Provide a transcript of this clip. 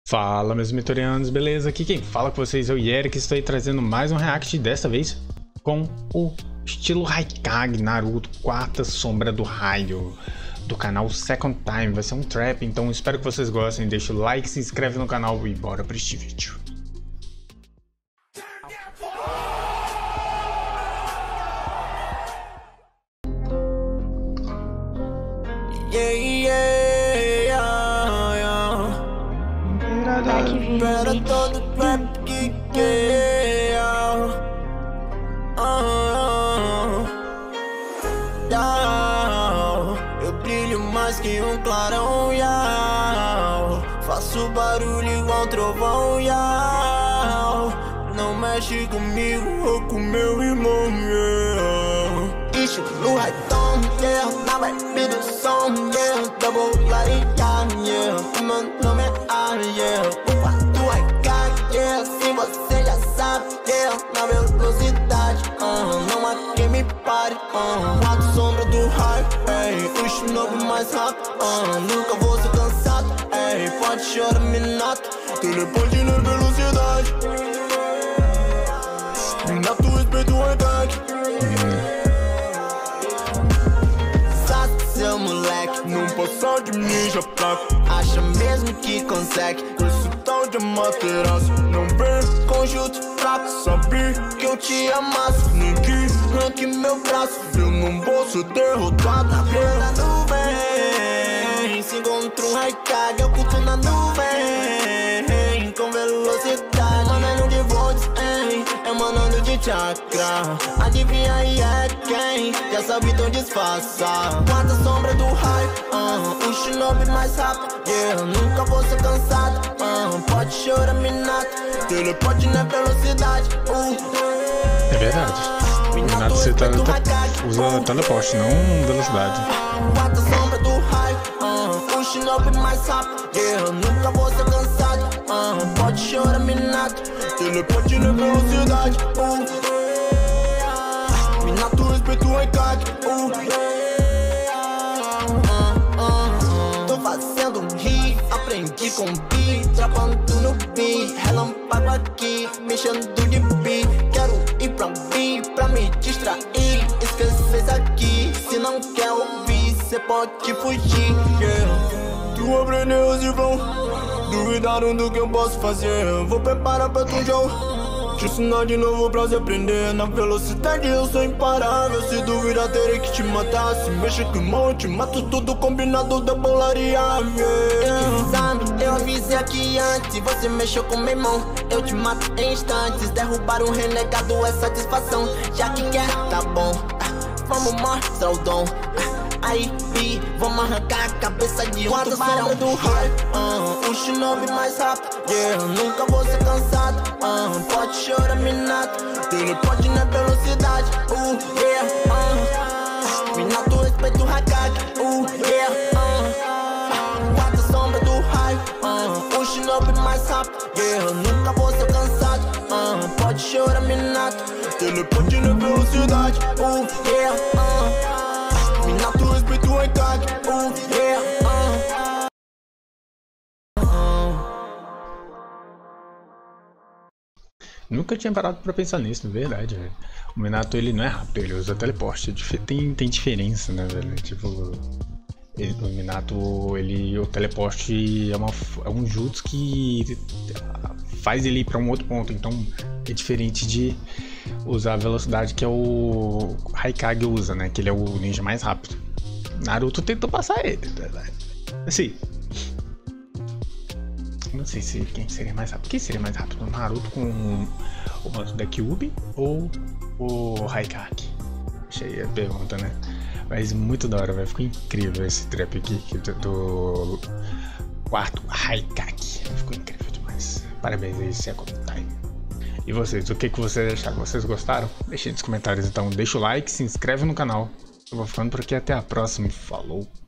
Fala, meus mitorianos, beleza? Aqui quem fala com vocês é o Eric, estou aí trazendo mais um react, desta vez com o estilo Haikage Naruto, Quarta Sombra do Raio, do canal Second Time. Vai ser um trap, então espero que vocês gostem, deixa o like, se inscreve no canal e bora para este vídeo. Para todo rap que eu brilho mais que um clarão, faço barulho igual um trovão, não mexe comigo ou com meu irmão, estilo Raiton, na vibe do som, double like, meu nome é o quarto Haikage, assim você já sabe, na velocidade, não há quem me pare, quarto sombra do raio, o shinobi mais rápido, nunca vou ser cansado, pode chorar, Minato, teleporte na velocidade, Minato respeita o Haikage. Seu moleque, num poção de ninja fraco, acha mesmo que consegue, esse tal de materaço, não vem conjunto fraco, sabe que eu te amasso, ninguém arranque meu braço, eu não vou ser derrotado. Na cor da nuvem, se encontra um Haikage, eu oculto na nuvem, com velocidade, manando de volts, emanando de chakra, adivinha aí é quem, já sabe então disfarça. Quarta sombra do raio, o shinobi mais rápido, nunca vou ser cansado, pode chorar, Minato, teleporte na velocidade, É verdade, Minato você usa teleporte, não velocidade. Quarta sombra do raio, o shinobi mais rápido, nunca vou ser cansado, pode chorar, Minato, teleporte na velocidade, Minato respeita o Haikage, tô fazendo um hit, aprendi com beat, trapando no beat, relâmpago aqui, mexendo de beat, quero ir pra B, pra me distrair, esquecer isso aqui, se não quer ouvir, cê pode fugir, Tu aprendeu e vão, duvidaram do que eu posso fazer, vou preparar pra tu jogo. Te ensinar de novo pra se aprender. Na velocidade eu sou imparável. Se duvidar terei que te matar. Se mexe com mão, te mato tudo combinado da polaria, Sabe, eu avisei aqui antes. Você mexeu com meu irmão, eu te mato em instantes. Derrubar um renegado é satisfação. Já que quer, tá bom, vamos mostrar o dom. Aí, vamos arrancar a cabeça de um tubarão do raio, o shinobi mais rápido, nunca vou ser cansado, pode chorar, Minato, teleporte na velocidade, Minato respeita o Haikage, quarta sombra do raio, o shinobi mais rápido, nunca vou ser cansado, pode chorar, Minato, teleporte na velocidade, Minato respeita o Haikage, Nunca tinha parado pra pensar nisso, na verdade, velho. O Minato, ele não é rápido, ele usa teleporte. Tem diferença, né, velho? Tipo, o Minato, o teleporte é um jutsu que faz ele ir pra um outro ponto. Então, é diferente de usar a velocidade que é o Haikage usa, né? Que ele é o ninja mais rápido. Naruto tentou passar ele, na verdade. Assim, não sei se quem seria mais rápido. Quem seria mais rápido? O Naruto com o manto da Kyuubi ou o Haikage? Achei a pergunta, né? Mas muito da hora, vai ficar incrível esse trap aqui do quarto Haikage. Ficou incrível demais. Parabéns aí, Second Time. E vocês, o que vocês acharam? Vocês gostaram? Deixem nos comentários então, deixa o like, se inscreve no canal. Eu vou ficando por aqui, até a próxima. Falou!